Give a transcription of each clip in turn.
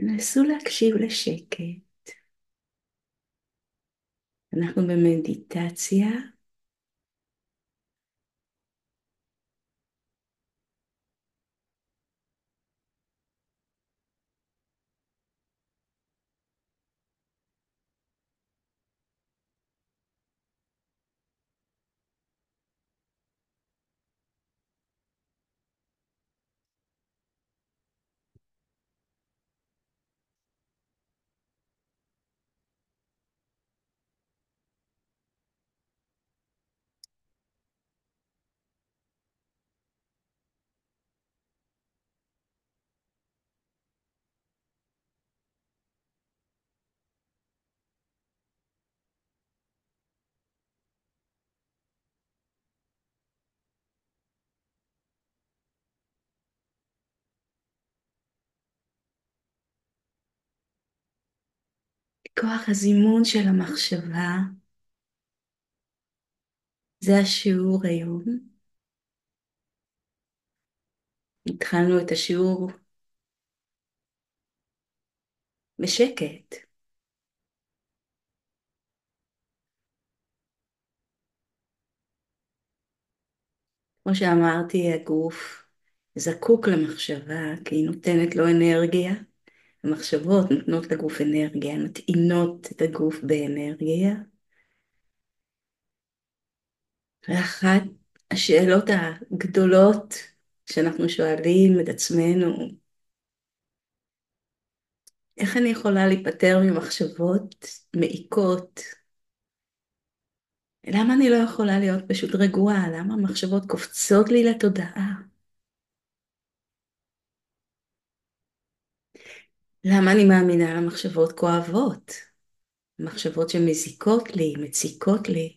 תנסו להקשיב לשקט. אנחנו במדיטציה. כוח הזימון של המחשבה, זה השיעור היום. התחלנו את השיעור בשקט. כמו שאמרתי, הגוף זקוק למחשבה כי היא נותנת לו אנרגיה. המחשבות נותנות לגוף אנרגיה, מטעינות את הגוף באנרגיה. ואחת השאלות הגדולות שאנחנו שואלים את עצמנו, איך אני יכולה להיפטר ממחשבות מעיקות? למה אני לא יכולה להיות פשוט רגועה? למה המחשבות קופצות לי לתודעה? למה אני מאמינה למחשבות כואבות? מחשבות שמזיקות לי, מציקות לי.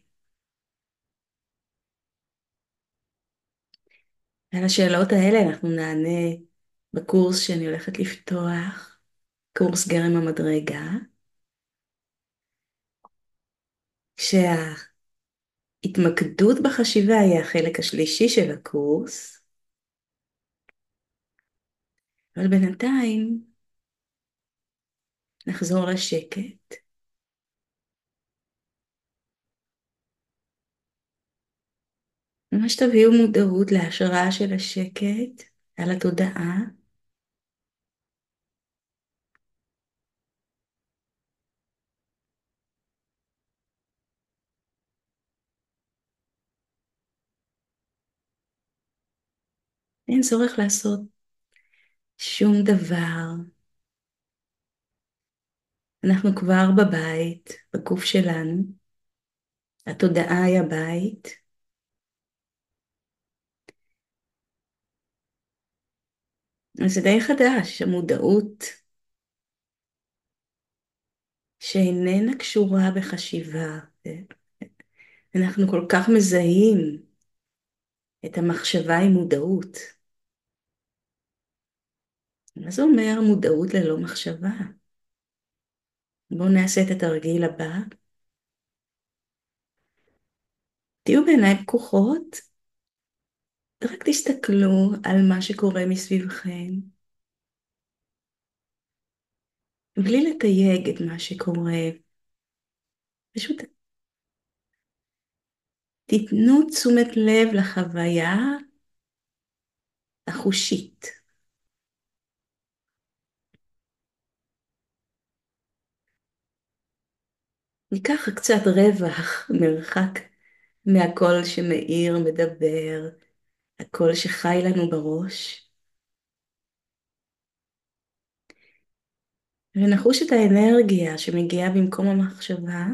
על השאלות האלה אנחנו נענה בקורס שאני הולכת לפתוח, קורס גרם המדרגה, כשההתמקדות בחשיבה היא החלק השלישי של הקורס, אבל בינתיים נחזור לשקט. ממש תביאו מודעות להשראה של השקט על התודעה. אין צורך לעשות שום דבר. אנחנו כבר בבית, בגוף שלנו. התודעה היא הבית. אז זה די חדש, המודעות שאיננה קשורה בחשיבה. אנחנו כל כך מזהים את המחשבה עם מודעות. מה זה אומר מודעות ללא מחשבה? בואו נעשה את התרגיל הבא. תהיו בעיניים פקוחות, רק תסתכלו על מה שקורה מסביבכם, בלי לתייג את מה שקורה. פשוט תיתנו תשומת לב לחוויה החושית. ניקח קצת רווח, מרחק מהקול שמאיר, מדבר, הקול שחי לנו בראש, ונחוש את האנרגיה שמגיעה במקום המחשבה.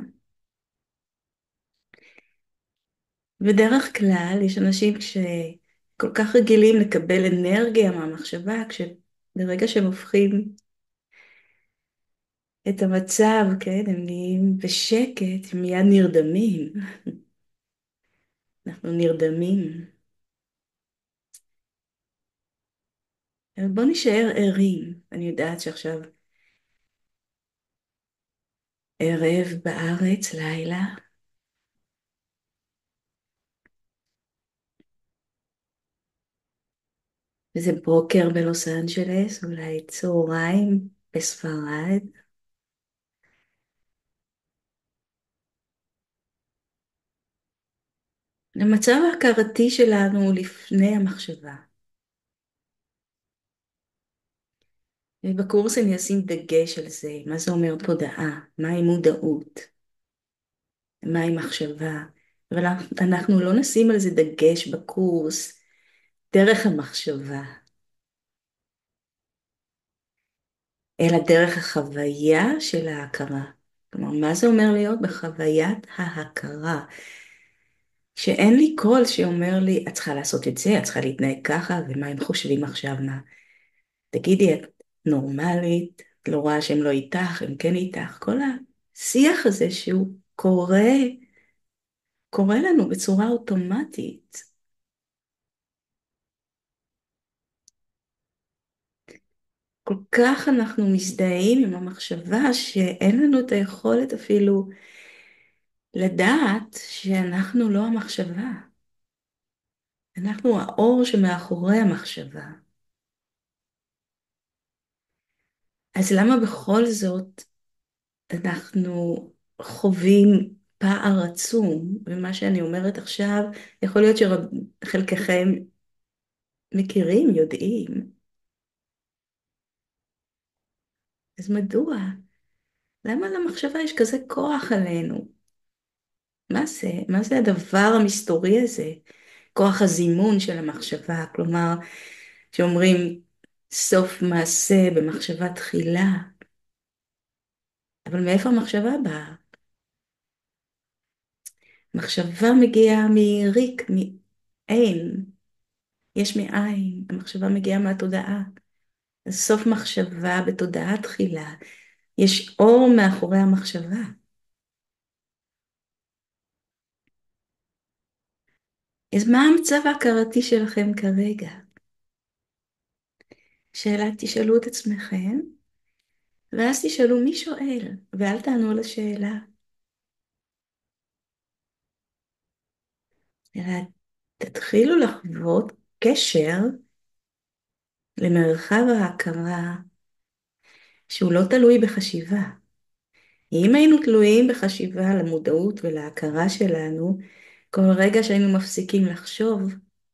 בדרך כלל יש אנשים שכל כך רגילים לקבל אנרגיה מהמחשבה, ברגע שהם הופכים את המצב, כן, הם נהיים בשקט, הם מיד נרדמים. אנחנו נרדמים. אבל בואו נשאר ערים. אני יודעת שעכשיו ערב בארץ, לילה, וזה בוקר בלוס אנג'לס, אולי צהריים. בספרד. המצב ההכרתי שלנו הוא לפני המחשבה. ובקורס אני אשים דגש על זה, מה זה אומר תודעה, מהי מודעות, מהי מחשבה. אבל אנחנו לא נשים על זה דגש בקורס דרך המחשבה, אלא דרך החוויה של ההכרה. כלומר, מה זה אומר להיות בחוויית ההכרה? שאין לי קול שאומר לי, את צריכה לעשות את זה, את צריכה להתנהג ככה, ומה הם חושבים עכשיו, מה? תגידי, את נורמלית, את לא רואה שהם לא איתך, הם כן איתך, כל השיח הזה שהוא קורה לנו בצורה אוטומטית. כל כך אנחנו מזדהים עם המחשבה שאין לנו את היכולת אפילו לדעת שאנחנו לא המחשבה. אנחנו האור שמאחורי המחשבה. אז למה בכל זאת אנחנו חווים פער עצום, ומה שאני אומרת עכשיו, יכול להיות שחלקכם מכירים, יודעים. אז מדוע? למה למחשבה יש כזה כוח עלינו? מה זה? מה זה הדבר המסתורי הזה? כוח הזימון של המחשבה, כלומר, שאומרים סוף מעשה במחשבה תחילה, אבל מאיפה המחשבה באה? מחשבה מגיעה מריק, מאין, יש מאין, המחשבה מגיעה מהתודעה. אז סוף מחשבה בתודעה תחילה, יש אור מאחורי המחשבה. אז מה המצב ההכרתי שלכם כרגע? שאלה תשאלו את עצמכם, ואז תשאלו מי שואל, ואל תענו על השאלה, אלא תתחילו לחוות קשר למרחב ההכרה שהוא לא תלוי בחשיבה. אם היינו תלויים בחשיבה למודעות ולהכרה שלנו, כל רגע שהיינו מפסיקים לחשוב,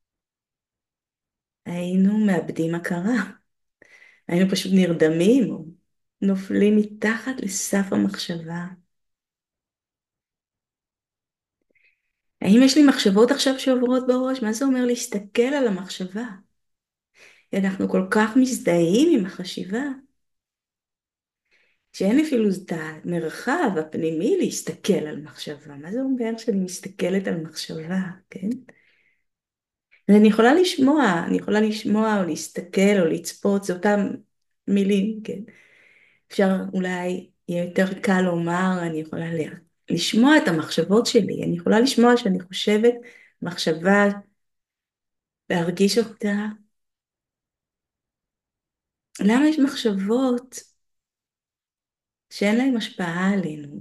היינו מאבדים הכרה. היינו פשוט נרדמים או נופלים מתחת לסף המחשבה. האם יש לי מחשבות עכשיו שעוברות בראש? מה זה אומר להסתכל על המחשבה? אנחנו כל כך מזדהים עם החשיבה, שאין אפילו את המרחב הפנימי להסתכל על מחשבה. מה זה אומר שאני מסתכלת על מחשבה, כן? ואני יכולה לשמוע, אני יכולה לשמוע או להסתכל או לצפות, זה אותם מילים, כן? אפשר אולי, יהיה יותר קל לומר, אני יכולה לשמוע את המחשבות שלי, אני יכולה לשמוע שאני חושבת מחשבה, להרגיש אותה. למה יש מחשבות שאין להן השפעה עלינו,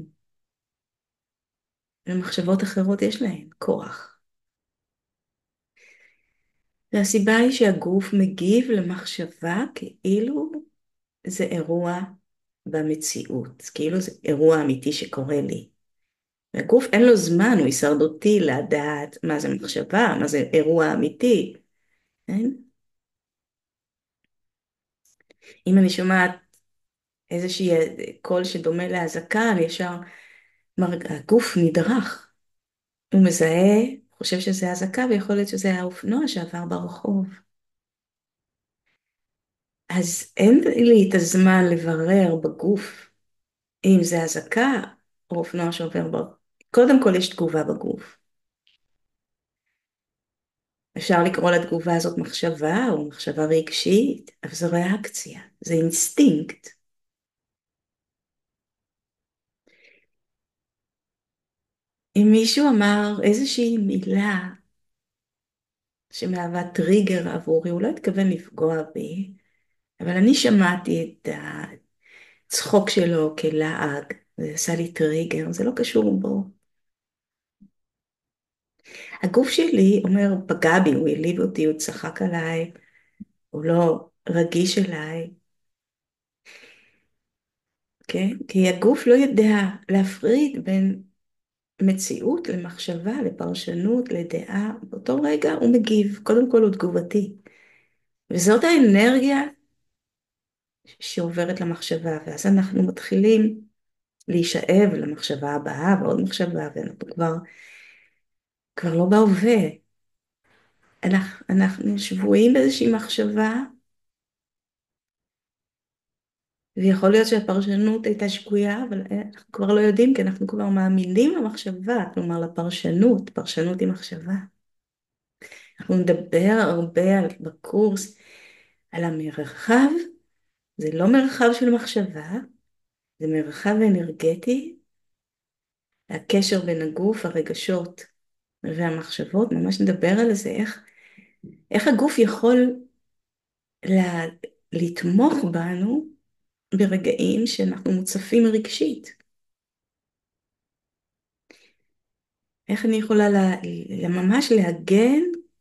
ומחשבות אחרות יש להן כוח? והסיבה היא שהגוף מגיב למחשבה כאילו זה אירוע במציאות, כאילו זה אירוע אמיתי שקורה לי. והגוף אין לו זמן, הוא הישרדותי לדעת מה זה מחשבה, מה זה אירוע אמיתי. כן? אם אני שומעת איזושהי קול שדומה להזעקה, אני ישר, הגוף נדרך. הוא מזהה, חושב שזה אזעקה, ויכול להיות שזה האופנוע שעבר ברחוב. אז אין לי את הזמן לברר בגוף אם זה אזעקה או אופנוע שעובר ברחוב. קודם כל יש תגובה בגוף. אפשר לקרוא לתגובה הזאת מחשבה או מחשבה רגשית, אבל זו ריאקציה, זה אינסטינקט. אם מישהו אמר איזושהי מילה שמהווה טריגר עבורי, הוא לא התכוון לפגוע בי, אבל אני שמעתי את הצחוק שלו כלעג, זה עשה לי טריגר, זה לא קשור בו. הגוף שלי אומר, פגע בי, הוא העליב אותי, הוא צחק עליי, הוא לא רגיש אליי. כן? כי הגוף לא יודע להפריד בין מציאות למחשבה, לפרשנות, לדעה. באותו רגע הוא מגיב, קודם כל הוא תגובתי. וזאת האנרגיה שעוברת למחשבה, ואז אנחנו מתחילים להישאב למחשבה הבאה ועוד מחשבה, ואנחנו כבר לא בהווה. אנחנו שבויים באיזושהי מחשבה, ויכול להיות שהפרשנות הייתה שגויה, אבל אנחנו כבר לא יודעים, כי אנחנו כבר מאמינים למחשבה, כלומר לפרשנות, פרשנות היא מחשבה. אנחנו נדבר הרבה בקורס על המרחב, זה לא מרחב של מחשבה, זה מרחב אנרגטי, הקשר בין הגוף, הרגשות והמחשבות, ממש נדבר על זה, איך הגוף יכול לה, לתמוך בנו ברגעים שאנחנו מוצפים רגשית. איך אני יכולה ממש להגן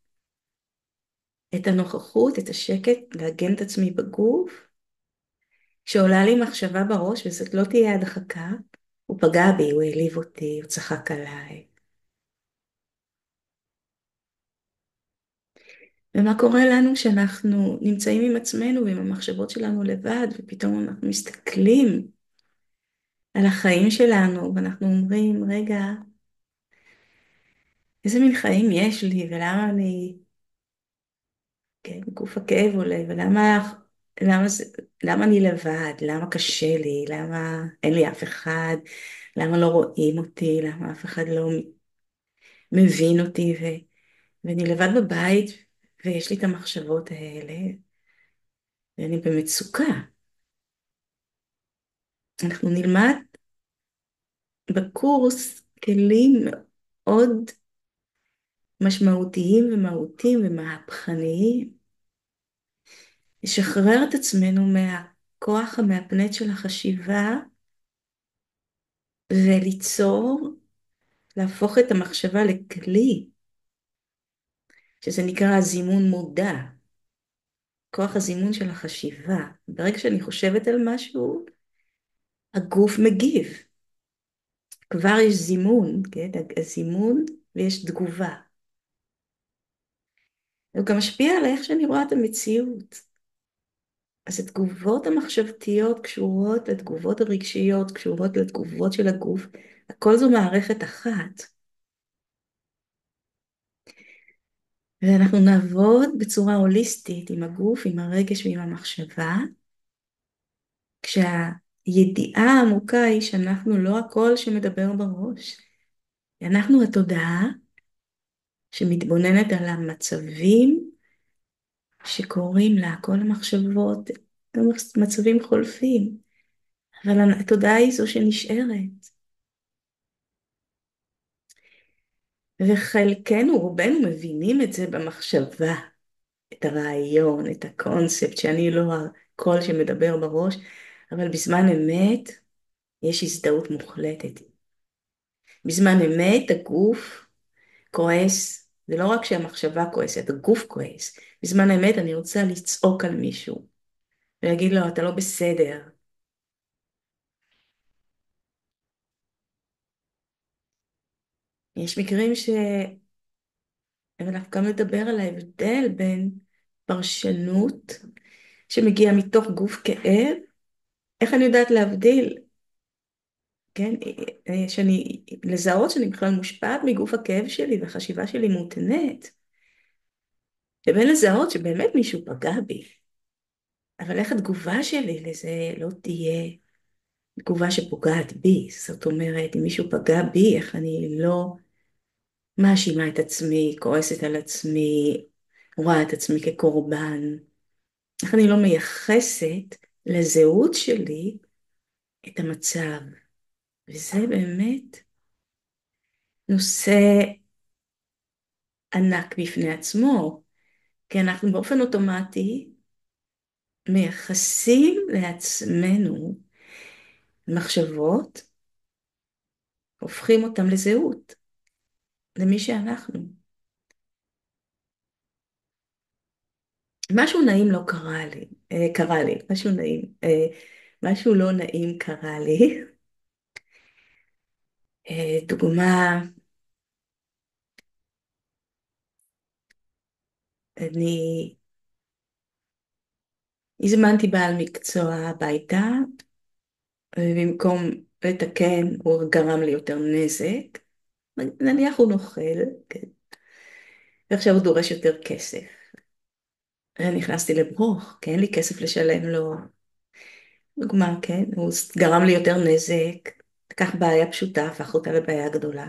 את הנוכחות, את השקט, להגן את עצמי בגוף, כשעולה לי מחשבה בראש, וזאת לא תהיה הדחקה, הוא פגע בי, הוא העליב אותי, הוא צחק עליי. ומה קורה לנו שאנחנו נמצאים עם עצמנו ועם המחשבות שלנו לבד, ופתאום אנחנו מסתכלים על החיים שלנו, ואנחנו אומרים, רגע, איזה מין חיים יש לי, ולמה אני, כן, גוף הכאב עולה, למה, למה אני לבד, למה קשה לי, למה אין לי אף אחד, למה לא רואים אותי, למה אף אחד לא מבין אותי, ואני לבד בבית, ויש לי את המחשבות האלה, ואני במצוקה. אנחנו נלמד בקורס כלים מאוד משמעותיים ומהותיים ומהפכניים, לשחרר את עצמנו מהכוח המהפנט של החשיבה, וליצור, להפוך את המחשבה לכלי, שזה נקרא זימון מודע, כוח הזימון של החשיבה. ברגע שאני חושבת על משהו, הגוף מגיב. כבר יש זימון, כן? הזימון ויש תגובה. הוא גם משפיע על איך שאני רואה את המציאות. אז התגובות המחשבתיות קשורות לתגובות הרגשיות, קשורות לתגובות של הגוף. הכל זו מערכת אחת. ואנחנו נעבוד בצורה הוליסטית עם הגוף, עם הרגש ועם המחשבה, כשהידיעה העמוקה היא שאנחנו לא הקול שמדבר בראש. אנחנו התודעה שמתבוננת על המצבים שקורים לה, כל המחשבות, מצבים חולפים, אבל התודעה היא זו שנשארת. וחלקנו, רובנו מבינים את זה במחשבה, את הרעיון, את הקונספט, שאני לא הקול שמדבר בראש, אבל בזמן אמת יש הזדהות מוחלטת. בזמן אמת הגוף כועס, זה לא רק שהמחשבה כועסת, הגוף כועס. בזמן אמת אני רוצה לצעוק על מישהו, ולהגיד לו, אתה לא בסדר. יש מקרים אבל אנחנו גם לדבר על ההבדל בין פרשנות שמגיעה מתוך גוף כאב, איך אני יודעת להבדיל, כן, לזהות שאני בכלל מושפעת מגוף הכאב שלי והחשיבה שלי מותנית, לבין לזהות שבאמת מישהו פגע בי, אבל איך התגובה שלי לזה לא תהיה תגובה שפוגעת בי. זאת אומרת, אם מישהו פגע בי, איך אני לא מאשימה את עצמי, כועסת על עצמי, רואה את עצמי כקורבן, איך אני לא מייחסת לזהות שלי את המצב. וזה באמת נושא ענק בפני עצמו, כי אנחנו באופן אוטומטי מייחסים לעצמנו מחשבות, הופכים אותם לזהות, למי שאנחנו. משהו נעים לא קרה לי, משהו נעים. משהו לא נעים קרה לי. דוגמה, אני הזמנתי בעל מקצוע הביתה, ובמקום לתקן הוא גרם לי יותר נזק. נניח הוא נוכל, כן, ועכשיו הוא דורש יותר כסף. נכנסתי לברוך, כי אין לי כסף לשלם לו. דוגמה, כן, הוא גרם לי יותר נזק, לקח בעיה פשוטה, הפך אותה לבעיה גדולה.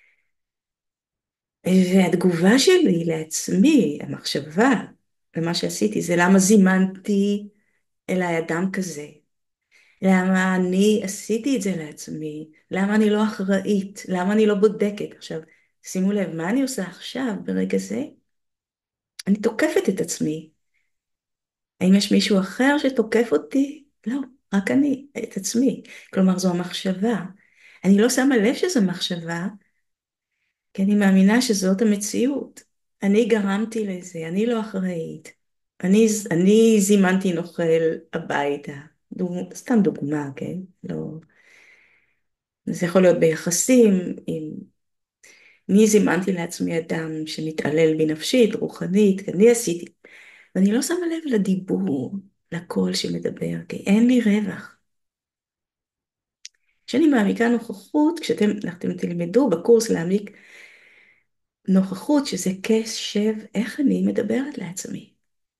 והתגובה שלי לעצמי, המחשבה, ומה שעשיתי, זה למה זימנתי אליי אדם כזה? למה אני עשיתי את זה לעצמי? למה אני לא אחראית? למה אני לא בודקת? עכשיו, שימו לב, מה אני עושה עכשיו, ברגע זה? אני תוקפת את עצמי. האם יש מישהו אחר שתוקף אותי? לא, רק אני, את עצמי. כלומר, זו המחשבה. אני לא שמה לב שזו מחשבה, כי אני מאמינה שזאת המציאות. אני גרמתי לזה, אני לא אחראית. אני זימנתי נוכל הביתה. סתם דוגמה, כן? לא... זה יכול להיות ביחסים, אני זימנתי לעצמי אדם שמתעלל בי נפשית, רוחנית, כי אני עשיתי. ואני לא שמה לב לדיבור, לקול שמדבר, כי אין לי רווח. כשאני מעמיקה נוכחות, כשאתם תלמדו בקורס להעמיק נוכחות, שזה קשב, איך אני מדברת לעצמי.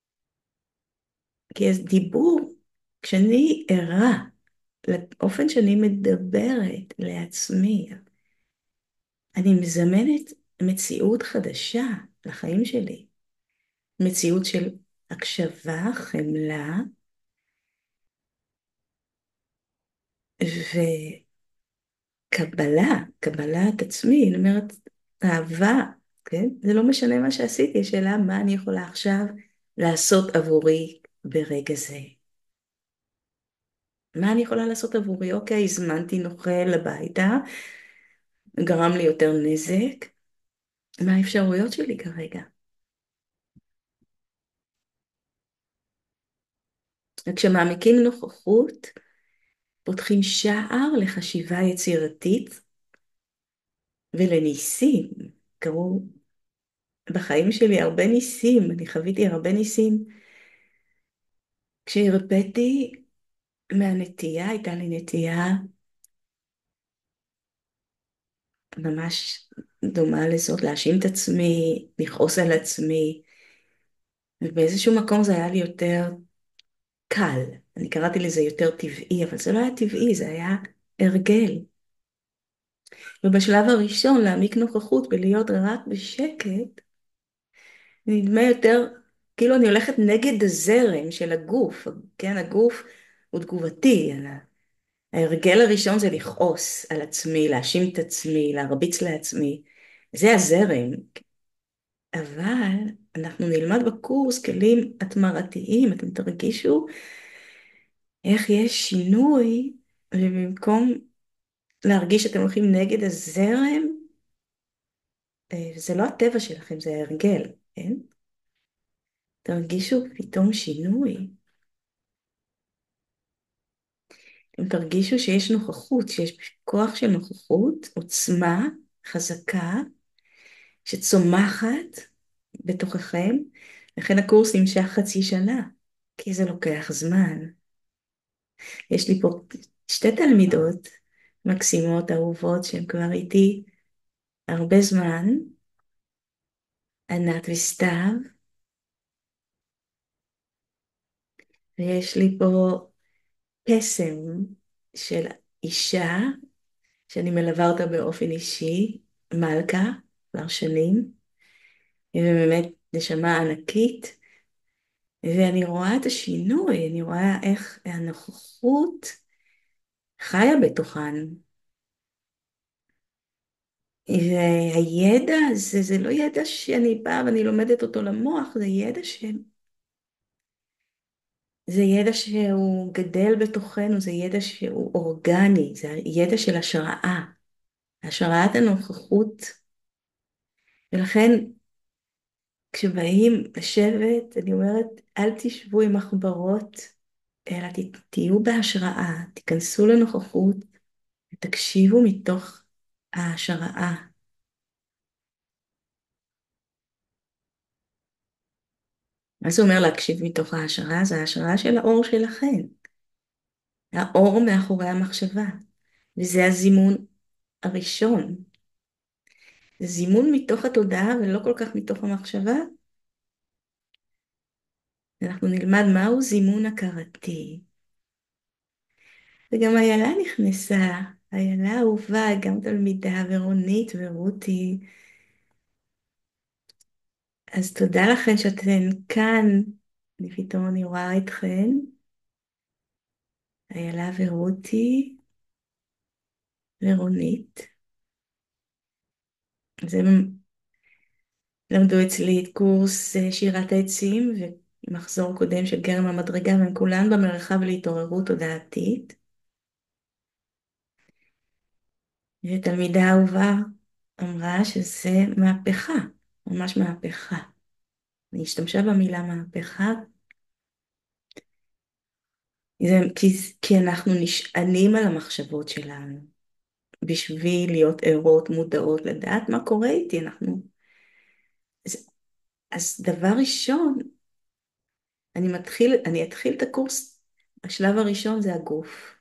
כי דיבור, כשאני ערה לאופן שאני מדברת לעצמי, אני מזמנת מציאות חדשה לחיים שלי. מציאות של הקשבה, חמלה וקבלה, קבלת עצמי, אני אומרת, אהבה, כן? זה לא משנה מה שעשיתי, השאלה מה אני יכולה עכשיו לעשות עבורי ברגע זה. מה אני יכולה לעשות עבורי? אוקיי, הזמנתי נוכל הביתה, גרם לי יותר נזק, מה האפשרויות שלי כרגע? וכשמעמיקים נוכחות, פותחים שער לחשיבה יצירתית ולניסים. קרו בחיים שלי הרבה ניסים, אני חוויתי הרבה ניסים. כשהרפאתי מהנטייה, הייתה לי נטייה ממש דומה לזאת, להאשים את עצמי, לכעוס על עצמי, ובאיזשהו מקום זה היה לי יותר קל. אני קראתי לזה יותר טבעי, אבל זה לא היה טבעי, זה היה הרגל. ובשלב הראשון להעמיק נוכחות ולהיות רק בשקט, נדמה יותר כאילו אני הולכת נגד הזרם של הגוף, כן, הגוף הוא תגובתי, ההרגל הראשון זה לכעוס על עצמי, להאשים את עצמי, להרביץ לעצמי, זה הזרם, אבל אנחנו נלמד בקורס כלים התמרתיים, אתם תרגישו איך יש שינוי, ובמקום להרגיש שאתם הולכים נגד הזרם, זה לא הטבע שלכם, זה ההרגל, כן? תרגישו פתאום שינוי. אתם תרגישו שיש נוכחות, שיש כוח של נוכחות, עוצמה חזקה, שצומחת בתוככם, לכן הקורס נמשך חצי שנה, כי זה לוקח זמן. יש לי פה שתי תלמידות מקסימות, אהובות, שהן כבר איתי הרבה זמן, ענת וסתיו, ויש לי פה קסם של אישה, שאני מלווה אותה באופן אישי, מלכה, כבר שנים, היא באמת נשמה ענקית, ואני רואה את השינוי, אני רואה איך הנוכחות חיה בתוכן. והידע הזה, זה לא ידע שאני באה ואני לומדת אותו למוח, זה ידע שהוא גדל בתוכנו, זה ידע שהוא אורגני, זה ידע של השראה, השראת הנוכחות. ולכן כשבאים לשבת, אני אומרת, אל תשבו עם מחברות אלא תהיו בהשראה, תיכנסו לנוכחות ותקשיבו מתוך ההשראה. מה זה אומר להקשיב מתוך ההשראה? זה ההשראה של האור שלכם. האור מאחורי המחשבה. וזה הזימון הראשון. זה זימון מתוך התודעה ולא כל כך מתוך המחשבה. אנחנו נלמד מהו זימון הכרתי. וגם איילה נכנסה, איילה אהובה, גם תלמידה, ורונית ורותי. אז תודה לכן שאתן כאן. אני רואה אתכן, איילה ורותי ורונית. אז הם למדו אצלי את קורס שירת העצים ומחזור קודם של גרם המדרגה, והם כולן במרחב להתעוררות תודעתית. ותלמידה אהובה אמרה שזה מהפכה, ממש מהפכה. היא השתמשה במילה מהפכה, כי אנחנו נשענים על המחשבות שלנו, בשביל להיות ערות, מודעות, לדעת מה קורה איתי. אז דבר ראשון, אני אתחיל את הקורס, השלב הראשון זה הגוף.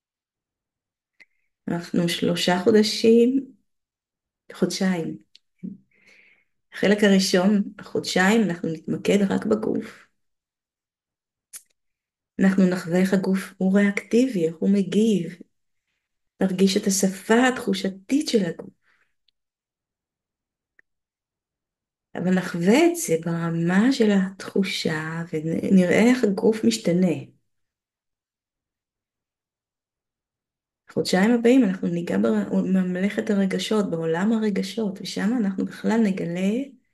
אנחנו 3 חודשים, חודשיים. החלק הראשון, החודשיים, אנחנו נתמקד רק בגוף. אנחנו נחווה איך הגוף הוא ריאקטיבי, איך הוא מגיב. נרגיש את השפה התחושתית של הגוף. אבל נחווה את זה ברמה של התחושה, ונראה איך הגוף משתנה. החודשיים הבאים אנחנו ניגע בממלכת הרגשות, בעולם הרגשות, ושם אנחנו בכלל נגלה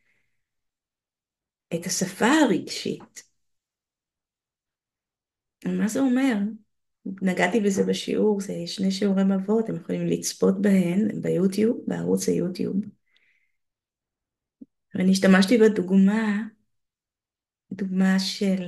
את השפה הרגשית. מה זה אומר? נגעתי בזה בשיעור, זה 2 שיעורי מבוא, אתם יכולים לצפות בהן ביוטיוב, בערוץ היוטיוב. ואני השתמשתי דוגמה של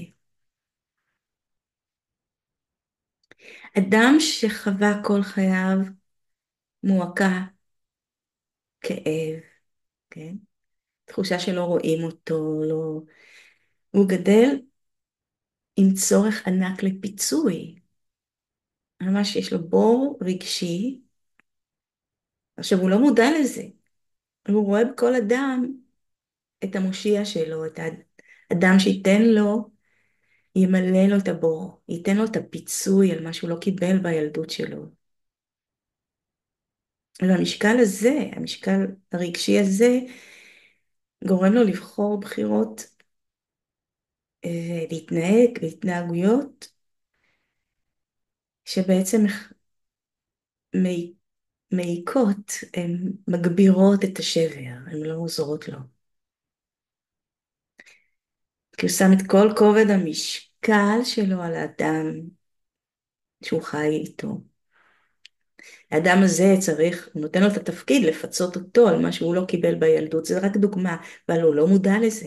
אדם שחווה כל חייו מועקה, כאב, כן? תחושה שלא רואים אותו, לא... הוא גדל עם צורך ענק לפיצוי. ממש יש לו בור רגשי. עכשיו הוא לא מודע לזה. הוא רואה בכל אדם את המושיע שלו, את האדם שייתן לו, ימלא לו את הבור, ייתן לו את הפיצוי על מה שהוא לא קיבל בילדות שלו. והמשקל הזה, המשקל הרגשי הזה, גורם לו לבחור בחירות ולהתנהג בהתנהגויות שבעצם מעיקות, הן מגבירות את השבר, הן לא עוזרות לו. כי הוא שם את כל כובד המשקל שלו על האדם שהוא חי איתו. האדם הזה צריך, הוא נותן לו את התפקיד לפצות אותו על מה שהוא לא קיבל בילדות, זה רק דוגמה, אבל הוא לא מודע לזה.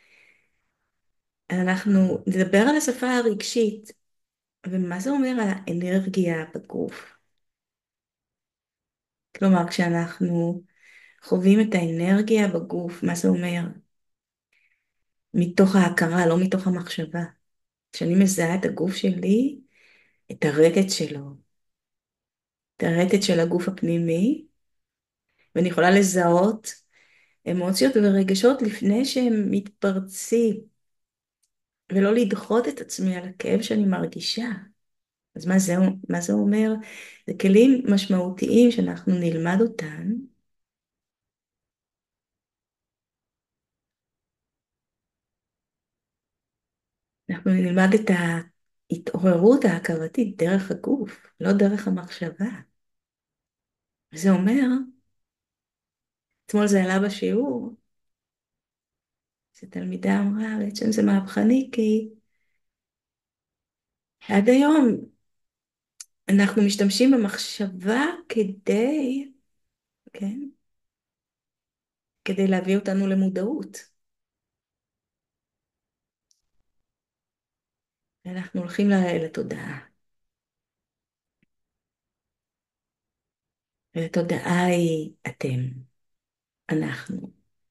אנחנו נדבר על השפה הרגשית, ומה זה אומר האנרגיה בגוף? כלומר, כשאנחנו חווים את האנרגיה בגוף, מה זה אומר? מתוך ההכרה, לא מתוך המחשבה. כשאני מזהה את הגוף שלי, את הרטט שלו, את הרטט של הגוף הפנימי, ואני יכולה לזהות אמוציות ורגשות לפני שהם מתפרצים, ולא לדחות את עצמי על הכאב שאני מרגישה. אז מה זה אומר? זה כלים משמעותיים שאנחנו נלמד אותם. אנחנו נלמד את ההתעוררות ההכרתית דרך הגוף, לא דרך המחשבה. זה אומר, אתמול זה עלה בשיעור, שתלמידה אמרה, בעצם זה מהפכני, כי עד היום אנחנו משתמשים במחשבה כן, כדי להביא אותנו למודעות. ואנחנו הולכים לתודעה. והתודעה היא אתם, אנחנו.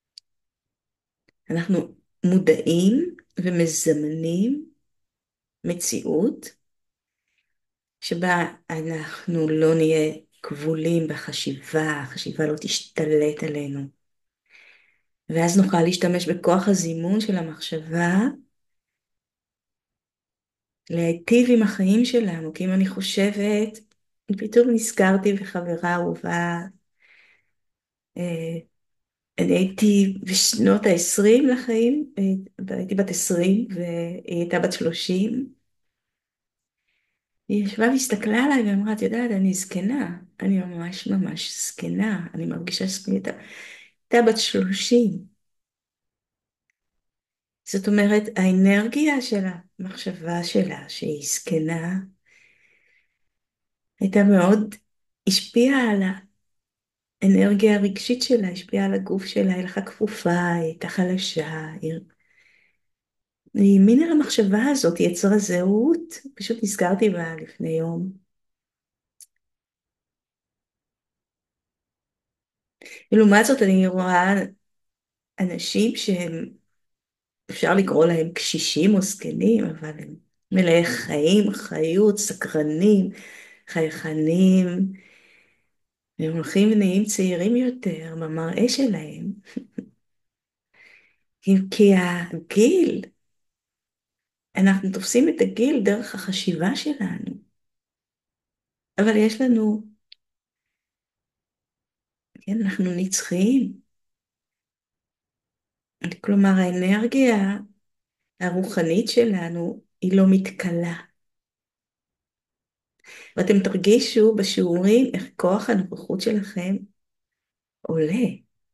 אנחנו מודעים ומזמנים מציאות שבה אנחנו לא נהיה כבולים בחשיבה, החשיבה לא תשתלט עלינו. ואז נוכל להשתמש בכוח הזימון של המחשבה להיטיב עם החיים שלנו. כי אם אני חושבת, פתאום נזכרתי בחברה אהובה, אה, אני הייתי בשנות ה-20 לחיים, הייתי בת 20 והיא הייתה בת 30, היא ישבה והסתכלה עליי ואמרה, את יודעת, אני זקנה, אני ממש ממש זקנה, אני מרגישה זקנה, הייתה בת 30. זאת אומרת, האנרגיה של המחשבה שלה, שהיא זקנה, הייתה מאוד, השפיעה על האנרגיה הרגשית שלה, השפיעה על הגוף שלה, היא הלכה כפופה, היא הייתה חלשה, היא האמינה למחשבה הזאת, יצר הזהות, פשוט נזכרתי בה לפני יום. ולעומת זאת אני רואה אנשים שהם, אפשר לקרוא להם קשישים או זקנים, אבל הם מלאי חיים, חיות, סקרנים, חייכנים, והם הולכים ונהיים צעירים יותר במראה שלהם, כי הגיל, אנחנו תופסים את הגיל דרך החשיבה שלנו, אבל יש לנו, כן, אנחנו נצחיים, כלומר האנרגיה הרוחנית שלנו היא לא מתכלה. ואתם תרגישו בשיעורים איך כוח הנוכחות שלכם עולה.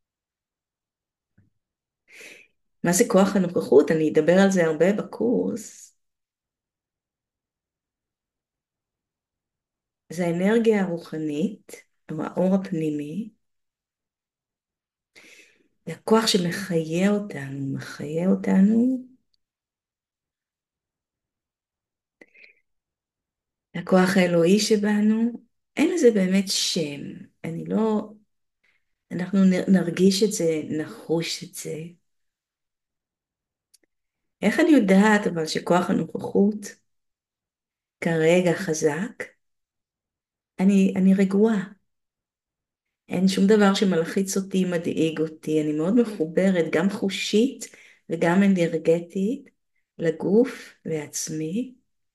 מה זה כוח הנוכחות? אני אדבר על זה הרבה בקורס. זה האנרגיה הרוחנית, או האור הפנימי, זה הכוח שמחיה אותנו, מחיה אותנו, הכוח האלוהי שבנו, אין לזה באמת שם. אני לא, אנחנו נרגיש את זה, נחוש את זה. איך אני יודעת אבל שכוח הנוכחות כרגע חזק? אני רגועה. אין שום דבר שמלחיץ אותי, מדאיג אותי. אני מאוד מחוברת, גם חושית וגם אנרגטית, לגוף, לעצמי.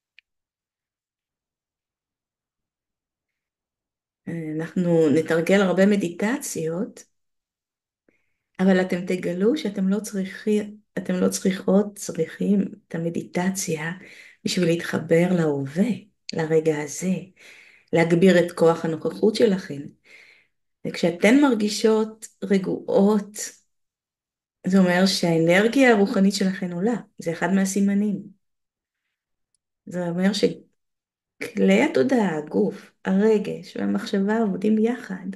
אנחנו נתרגל הרבה מדיטציות, אבל אתם תגלו שאתם לא צריכים, אתם לא צריכות, צריכים את המדיטציה בשביל להתחבר להווה, לרגע הזה, להגביר את כוח הנוכחות שלכם. וכשאתן מרגישות רגועות, זה אומר שהאנרגיה הרוחנית שלכם עולה, זה אחד מהסימנים. זה אומר שכלי התודעה, הגוף, הרגש והמחשבה עובדים יחד.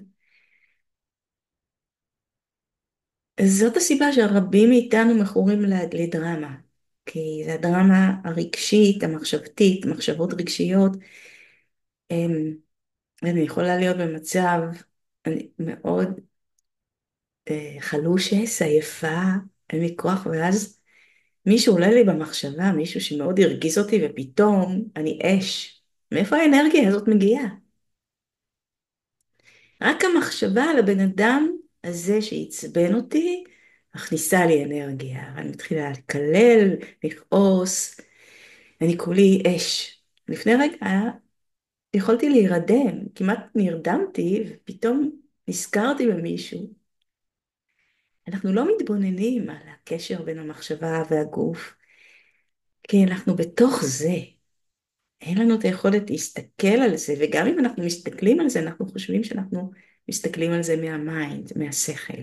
זאת הסיבה שרבים מאיתנו מכורים לדרמה, כי זה הדרמה הרגשית, המחשבתית, מחשבות רגשיות. אני יכולה להיות במצב מאוד חלושס, עייפה, אין לי כוח, ואז מישהו עולה לי במחשבה, מישהו שמאוד הרגיז אותי, ופתאום אני אש. מאיפה האנרגיה הזאת מגיעה? רק המחשבה על הבן אדם הזה שעצבן אותי, מכניסה לי אנרגיה, ואני מתחילה לקלל, לכעוס, אני כולי אש. לפני רגע יכולתי להירדם, כמעט נרדמתי, ופתאום נזכרתי במישהו. אנחנו לא מתבוננים על הקשר בין המחשבה והגוף, כי אנחנו בתוך זה. אין לנו את היכולת להסתכל על זה, וגם אם אנחנו מסתכלים על זה, אנחנו חושבים שאנחנו מסתכלים על זה מהמיינד, מהשכל.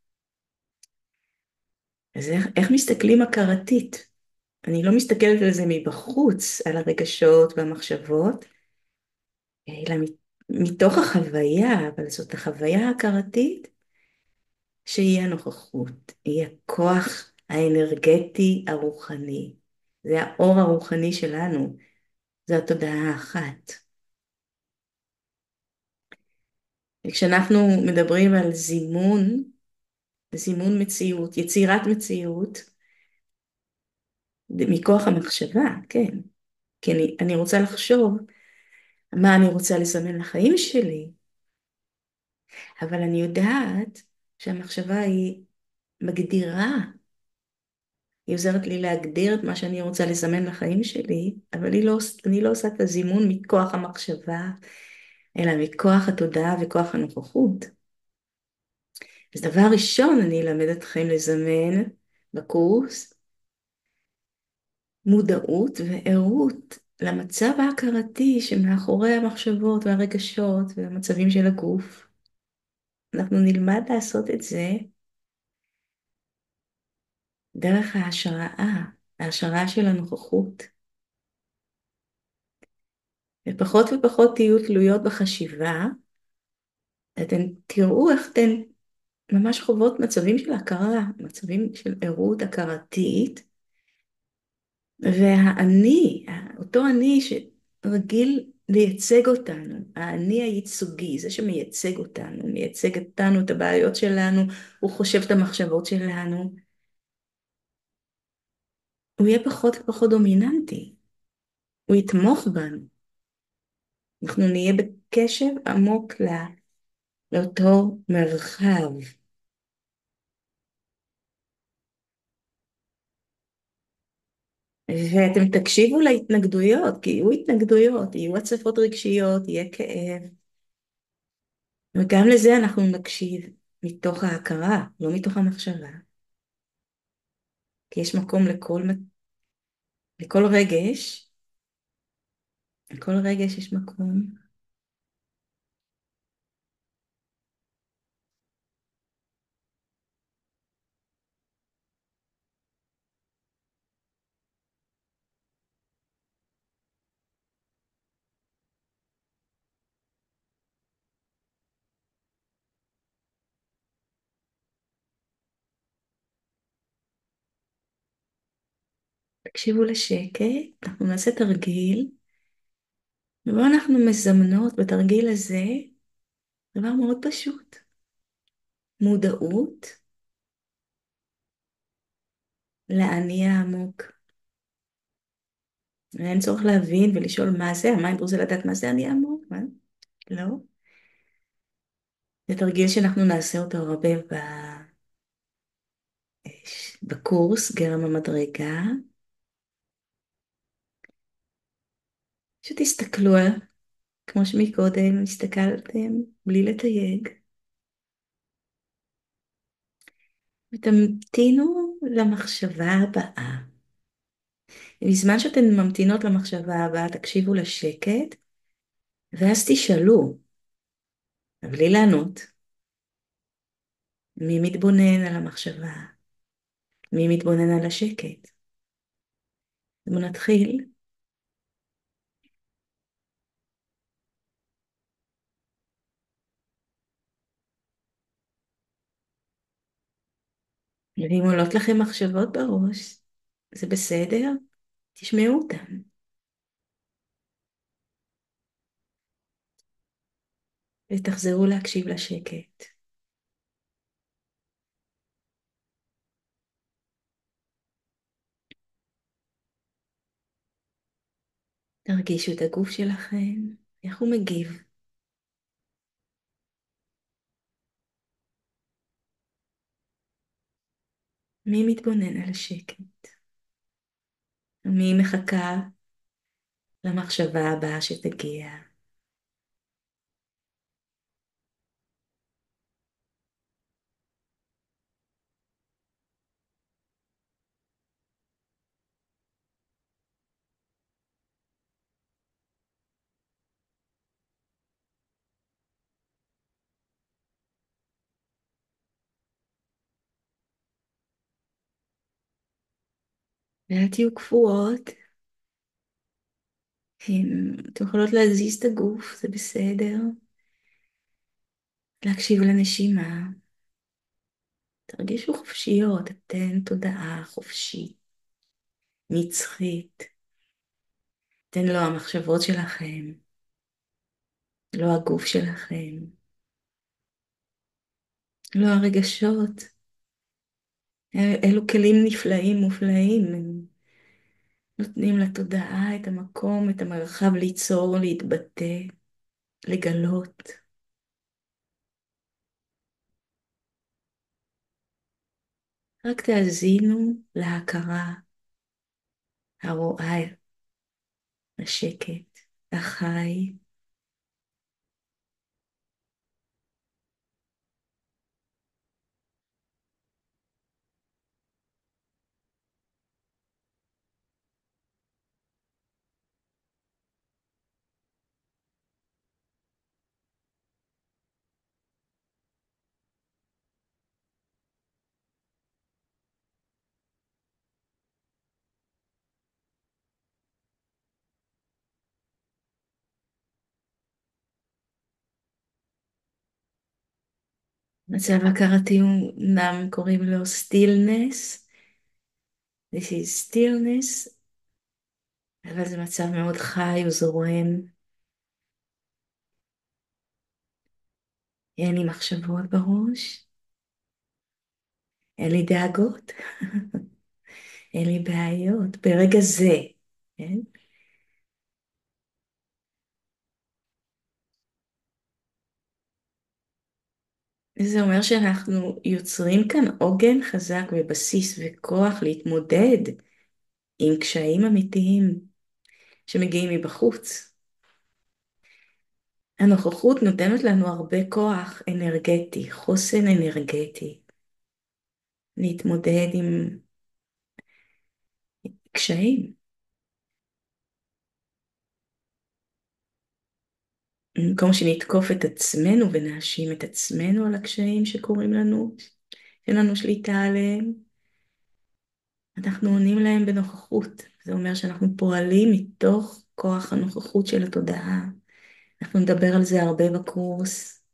אז איך מסתכלים הכרתית? אני לא מסתכלת על זה מבחוץ, על הרגשות והמחשבות, אלא מתוך החוויה, אבל זאת החוויה הכרתית, שהיא הנוכחות, היא הכוח האנרגטי הרוחני. זה האור הרוחני שלנו, זו התודעה האחת. וכשאנחנו מדברים על זימון מציאות, יצירת מציאות, מכוח המחשבה, כן. כי אני רוצה לחשוב מה אני רוצה לזמן לחיים שלי, אבל אני יודעת שהמחשבה היא מגדירה, היא עוזרת לי להגדיר את מה שאני רוצה לזמן לחיים שלי, אבל אני לא עושה את הזימון מכוח המחשבה, אלא מכוח התודעה וכוח הנוכחות. אז דבר ראשון אני אלמד אתכם לזמן בקורס מודעות וערות למצב ההכרתי שמאחורי המחשבות והרגשות והמצבים של הגוף. אנחנו נלמד לעשות את זה דרך ההשראה של הנוכחות. ופחות ופחות תהיו תלויות בחשיבה, אתם תראו איך אתן ממש חוות מצבים של הכרה, מצבים של ערות הכרתית, והאני, אותו אני שרגיל לייצג אותנו, האני הייצוגי, זה שמייצג אותנו, מייצג אותנו, את הבעיות שלנו, הוא חושב את המחשבות שלנו, הוא יהיה פחות ופחות דומיננטי, הוא יתמוך בנו, אנחנו נהיה בקשב עמוק לאותו מרחב. ואתם תקשיבו להתנגדויות, כי יהיו התנגדויות, יהיו הצפות רגשיות, יהיה כאב. וגם לזה אנחנו נקשיב מתוך ההכרה, לא מתוך המחשבה. כי יש מקום לכל רגש, לכל רגש יש מקום. תקשיבו לשקט, אנחנו נעשה תרגיל, ובו אנחנו מזמנות בתרגיל הזה דבר מאוד פשוט. מודעות לאני העמוק. ואין צורך להבין ולשאול מה זה, המיינד רוצה לדעת מה זה אני העמוק, מה? לא. זה תרגיל שאנחנו נעשה אותו הרבה בקורס גרם המדרגה. פשוט תסתכלו כמו שמקודם הסתכלתם בלי לתייג, ותמתינו למחשבה הבאה. בזמן שאתן ממתינות למחשבה הבאה, תקשיבו לשקט, ואז תשאלו, בלי לענות, מי מתבונן על המחשבה? מי מתבונן על השקט? בואו נתחיל. ואם עולות לכם מחשבות בראש, זה בסדר, תשמעו אותן. ותחזרו להקשיב לשקט. תרגישו את הגוף שלכם, איך הוא מגיב. מי מתבונן על השקט? מי מחכה למחשבה הבאה שתגיע? ואל תהיו קפואות. אתם יכולות להזיז את הגוף, זה בסדר. להקשיב לנשימה. תרגישו חופשיות, אתן תודעה חופשית. נצחית. אתן לא המחשבות שלכם, לא הגוף שלכם, לא הרגשות. אלו כלים נפלאים, מופלאים. הם נותנים לתודעה את המקום, את המרחב ליצור, להתבטא, לגלות. רק תאזינו להכרה הרואה, לשקט, החי. מצב הכרתי הוא, אמנם קוראים לו stillness, this is stillness, אבל זה מצב מאוד חי וזורם. אין לי מחשבות בראש, אין לי דאגות, אין לי בעיות, ברגע זה, כן? זה אומר שאנחנו יוצרים כאן עוגן חזק ובסיס וכוח להתמודד עם קשיים אמיתיים שמגיעים מבחוץ. הנוכחות נותנת לנו הרבה כוח אנרגטי, חוסן אנרגטי, להתמודד עם קשיים. במקום שנתקוף את עצמנו ונאשים את עצמנו על הקשיים שקורים לנו, אין לנו שליטה עליהם, אנחנו עונים להם בנוכחות. זה אומר שאנחנו פועלים מתוך כוח הנוכחות של התודעה. אנחנו נדבר על זה הרבה בקורס.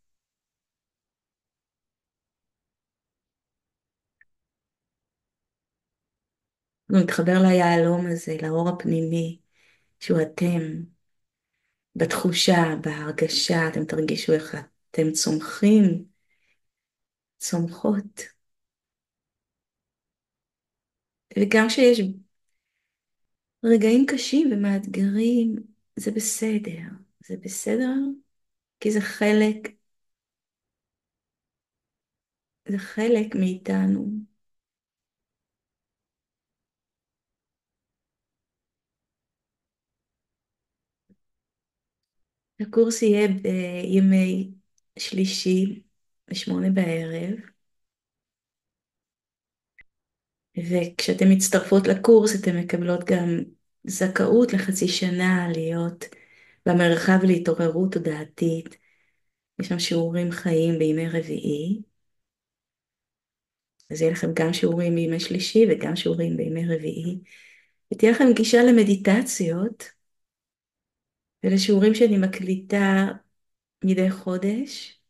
אנחנו נתחבר ליהלום הזה, לאור הפנימי, שהוא אתם, בתחושה, בהרגשה, אתם תרגישו איך אתם צומחים, צומחות. וגם כשיש רגעים קשים ומאתגרים, זה בסדר. זה בסדר, כי זה חלק מאיתנו. הקורס יהיה בימי שלישי, ב8 בערב, וכשאתן מצטרפות לקורס אתן מקבלות גם זכאות לחצי שנה להיות במרחב להתעוררות תודעתית. יש שם שיעורים חיים בימי רביעי, אז יהיה לכם גם שיעורים בימי שלישי וגם שיעורים בימי רביעי, ותהיה לכם גישה למדיטציות ולשיעורים שאני מקליטה מדי חודש,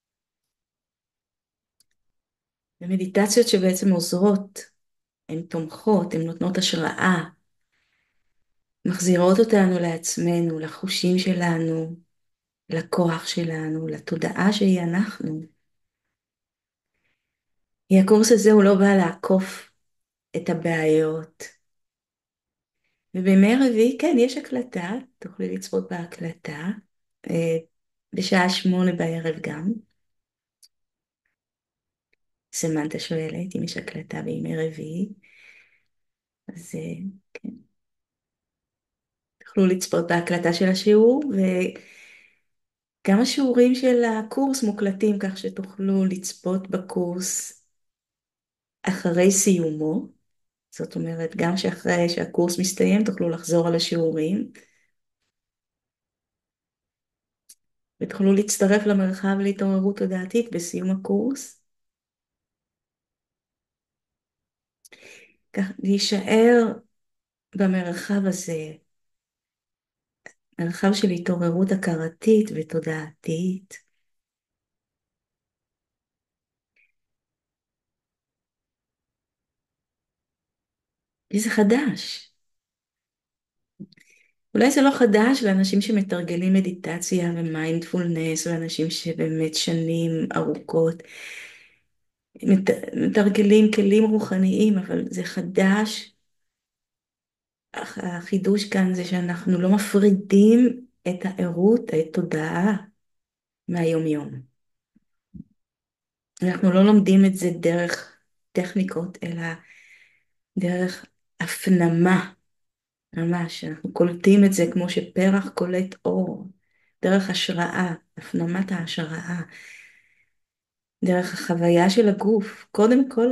ומדיטציות שבעצם עוזרות, הן תומכות, הן נותנות השראה, מחזירות אותנו לעצמנו, לחושים שלנו, לכוח שלנו, לתודעה שהיא אנחנו. הקורס הזה הוא לא בא לעקוף את הבעיות. ובימי רביעי, כן, יש הקלטה, תוכלי לצפות בהקלטה, אה, בשעה 8 בערב גם. סמנתה שואלת אם יש הקלטה בימי רביעי, אז כן, תוכלו לצפות בהקלטה של השיעור, וגם השיעורים של הקורס מוקלטים כך שתוכלו לצפות בקורס אחרי סיומו. זאת אומרת, גם שאחרי שהקורס מסתיים תוכלו לחזור על השיעורים, ותוכלו להצטרף למרחב להתעוררות תודעתית בסיום הקורס. כך, להישאר במרחב הזה, מרחב של התעוררות הכרתית ותודעתית. כי זה חדש. אולי זה לא חדש לאנשים שמתרגלים מדיטציה ומיינדפולנס, ואנשים שבאמת שנים ארוכות מתרגלים כלים רוחניים, אבל זה חדש. החידוש כאן זה שאנחנו לא מפרידים את הערות, את התודעה מהיומיום. אנחנו לא לומדים את זה דרך טכניקות, אלא דרך הפנמה, ממש. אנחנו קולטים את זה כמו שפרח קולט אור, דרך השראה, הפנמת ההשראה, דרך החוויה של הגוף. קודם כל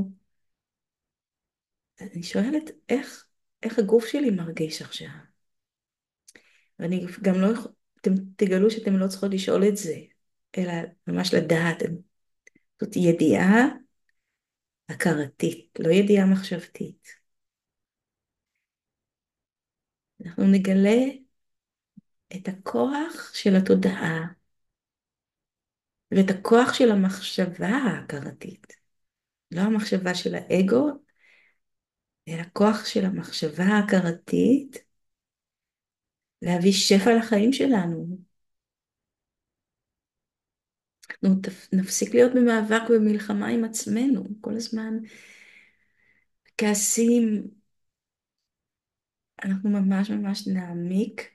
אני שואלת איך הגוף שלי מרגיש עכשיו. ואני גם לא, אתם תגלו שאתם לא צריכות לשאול את זה, אלא ממש לדעת. זאת ידיעה הכרתית, לא ידיעה מחשבתית. אנחנו נגלה את הכוח של התודעה ואת הכוח של המחשבה ההכרתית. לא המחשבה של האגו, אלא הכוח של המחשבה ההכרתית להביא שפע לחיים שלנו. אנחנו נפסיק להיות במאבק ובמלחמה עם עצמנו, כל הזמן כעסים. אנחנו ממש ממש נעמיק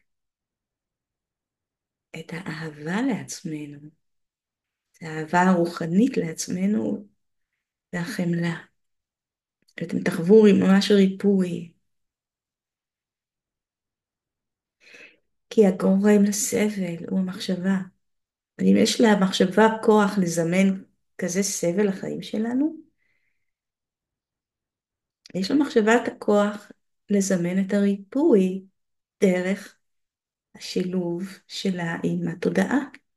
את האהבה לעצמנו, את האהבה הרוחנית לעצמנו והחמלה. אתם תחוו ממש ריפוי, כי הגורם לסבל הוא המחשבה. אם יש למחשבה כוח לזמן כזה סבל לחיים שלנו, יש למחשבה את הכוח לזמן את הריפוי דרך השילוב שלה עם התודעה.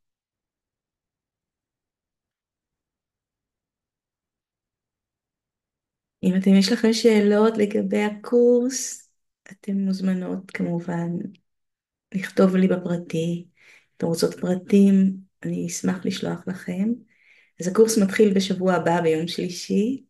אם יש לכם שאלות לגבי הקורס, אתן מוזמנות כמובן לכתוב לי בפרטי. אתם רוצות פרטים, אני אשמח לשלוח לכם. אז הקורס מתחיל בשבוע הבא ביום שלישי,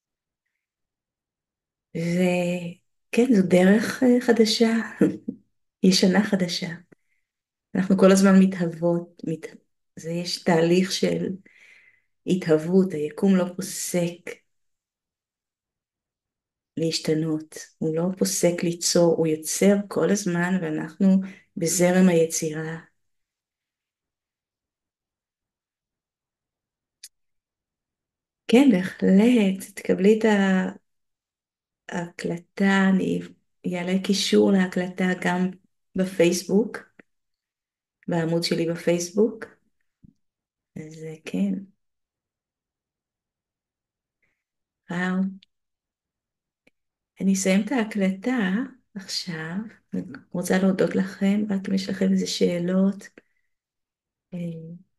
וכן, זו דרך חדשה, ישנה חדשה. אנחנו כל הזמן מתהוות, יש תהליך של התהוות, היקום לא פוסק להשתנות, הוא לא פוסק ליצור, הוא יוצר כל הזמן ואנחנו בזרם היצירה. כן, בהחלט, תקבלי את ההקלטה, אני אעלה קישור להקלטה גם בפייסבוק, בעמוד שלי בפייסבוק, אז כן, וואו. אני אסיים את ההקלטה עכשיו, אני רוצה להודות לכם, רק אם יש לכם איזה שאלות.